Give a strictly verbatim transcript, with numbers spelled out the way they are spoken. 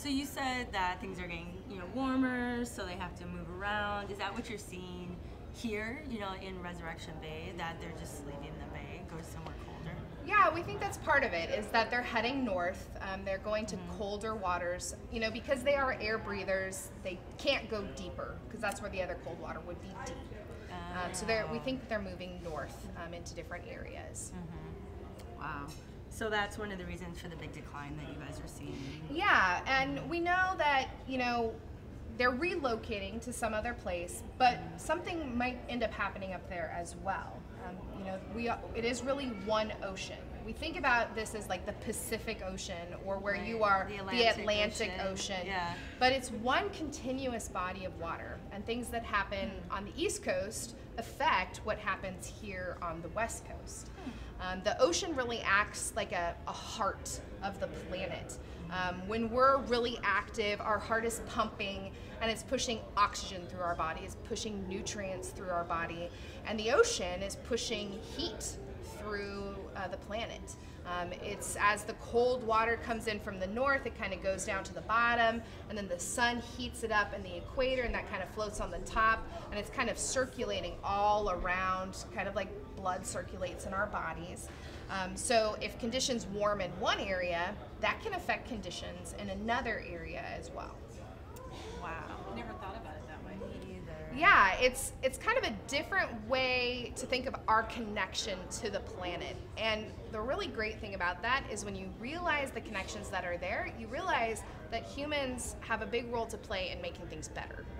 So you said that things are getting, you know, warmer, so they have to move around. Is that what you're seeing here, you know, in Resurrection Bay, that they're just leaving the bay, go somewhere colder? Yeah, we think that's part of it, is that they're heading north. Um, they're going to mm-hmm. colder waters. You know, because they are air breathers, they can't go deeper, because that's where the other cold water would be deep. Um, so they're, we think that they're moving north um, into different areas. Mm-hmm. Wow. So that's one of the reasons for the big decline that you guys are seeing. Yeah, and we know that, you know, they're relocating to some other place, but something might end up happening up there as well. Um, you know, we it is really one ocean. We think about this as like the Pacific Ocean, or where right. you are the Atlantic, the Atlantic Ocean. Ocean. Yeah. But it's one continuous body of water, and things that happen mm. on the East Coast affect what happens here on the West Coast. Mm. Um, the ocean really acts like a, a heart of the planet. Um, when we're really active, our heart is pumping and it's pushing oxygen through our body, it's pushing nutrients through our body, and the ocean is pushing heat through uh, the planet. Um, it's as the cold water comes in from the north, it kind of goes down to the bottom, and then the sun heats it up in the equator, and that kind of floats on the top, and it's kind of circulating all around, kind of like blood circulates in our bodies. Um, so if conditions warm in one area, that can affect conditions in another area as well. Wow. I never thought about it that way. Me either. Yeah, it's it's kind of a different way to think of our connection to the planet. And the really great thing about that is when you realize the connections that are there, you realize that humans have a big role to play in making things better.